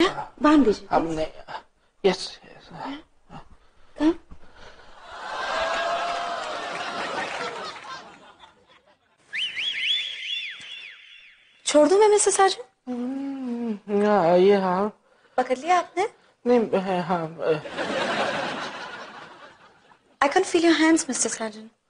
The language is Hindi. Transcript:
बांध दीजिए। हमने यस कहाँ? छोड़ दूं मैं मिस्टर सार्जन? ये हाँ पकड़ लिया आपने? नहीं हाँ I can't feel your hands, Mr. Sargent.